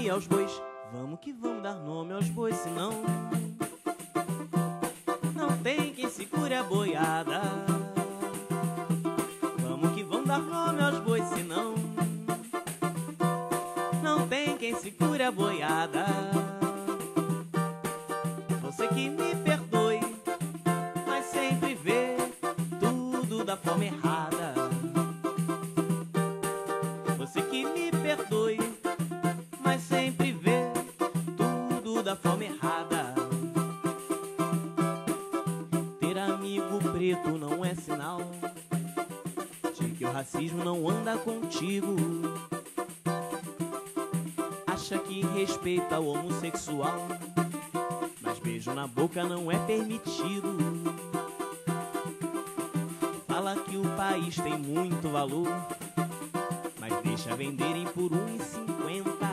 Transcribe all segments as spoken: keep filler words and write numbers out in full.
nome aos bois. Vamos que vamos dar nome aos bois, senão não tem quem segure a boiada. Vamos que vamos dar nome aos bois, senão não tem quem segure a boiada. Você que me perdoe, mas sempre vê tudo da forma errada. Você que me perdoe, mas sempre vê tudo da forma errada. Ter amigo preto não é sinal de que o racismo não anda contigo. Acha que respeita o homossexual, mas beijo na boca não é permitido. Fala que o país tem muito valor, mas deixa venderem por um e cinquenta.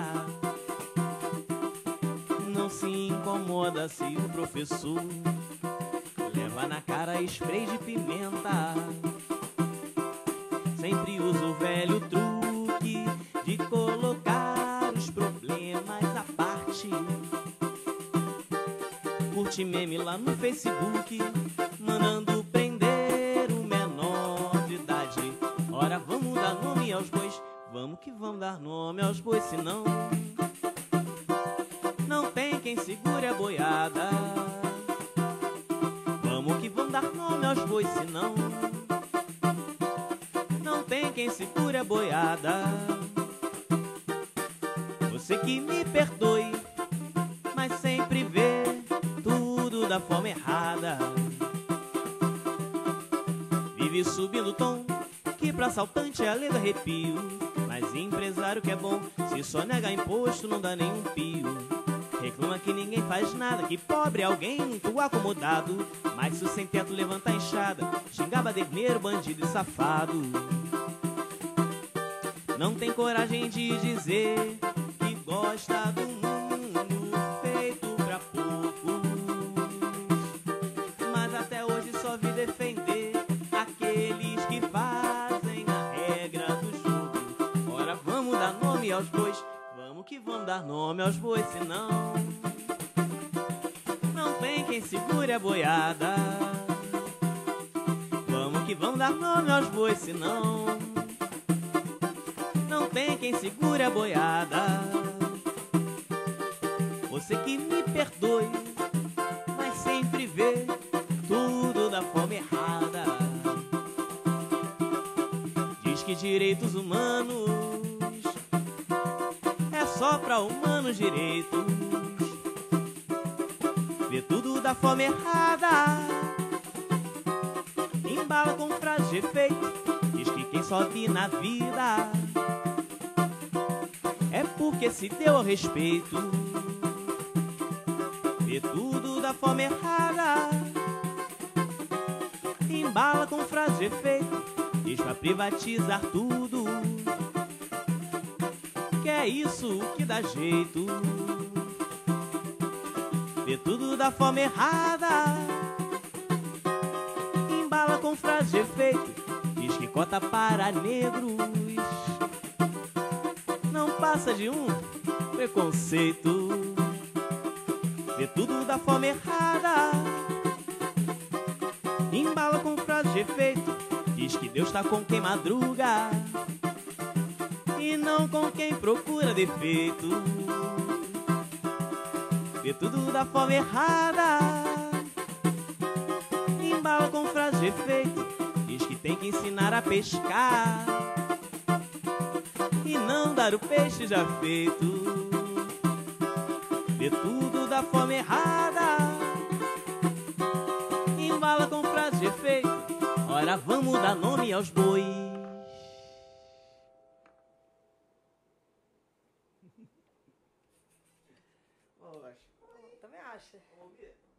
Não se incomoda se o professor leva na cara spray de pimenta. Sempre usa o velho truque de colocar os problemas à parte. Curte meme lá no Facebook, mandando prender o menor de idade. Ora, vamos dar nome aos bois. Vamos que vamos dar nome aos bois, senão não tem quem segure a boiada. Vamos que vamos dar nome aos bois, senão não tem quem segure a boiada. Você que me perdoe, mas sempre vê tudo da forma errada. Vive subindo o tom, que pra assaltante é a lei do arrepio. Mas empresário que é bom, se só nega imposto não dá nenhum pio. Reclama que ninguém faz nada, que pobre é alguém muito acomodado. Mas se o sem teto levanta a enxada, xinga baderneiro, bandido e safado. Não tem coragem de dizer que gosta do mundo feito pra poucos, mas até hoje só vi defender aqueles que fazem a regra do jogo. Ora, vamos dar nome aos bois. Vamos que vamos dar nome aos bois, senão não tem quem segure a boiada. Vamos que vamos dar nome aos bois, senão não tem quem segure a boiada. Você que me perdoe, mas sempre vê tudo da forma errada. Diz que direitos humanos é só pra humanos direitos. Vê tudo da forma errada. Embala com frase de efeito. Diz que quem sobe na vida é porque se deu ao respeito. Vê tudo da forma errada. Embala com frase de efeito. Diz pra privatizar tudo, que é isso que dá jeito. Vê tudo da forma errada. Embala com frase de efeito. Diz que cota para negros não passa de um preconceito. Vê tudo da forma errada. Embala com frase de efeito. Diz que Deus tá com quem madruga e não com quem procura defeito. Vê tudo da forma errada. Embala com frase de efeito. Diz que tem que ensinar a pescar e não dar o peixe já feito. Vê tudo da forma errada. Embala com frase de efeito. Ora, vamos dar nome aos bois. Também acha.